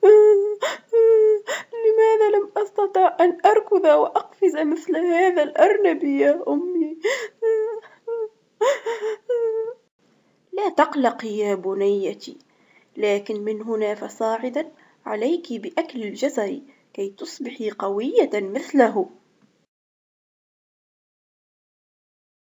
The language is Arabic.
لماذا لم أستطع أن أركض وأقفز مثل هذا الأرنب يا أمي؟ لا تقلقي يا بنيتي، لكن من هنا فصاعدا عليك بأكل الجزر كي تصبحي قوية مثله.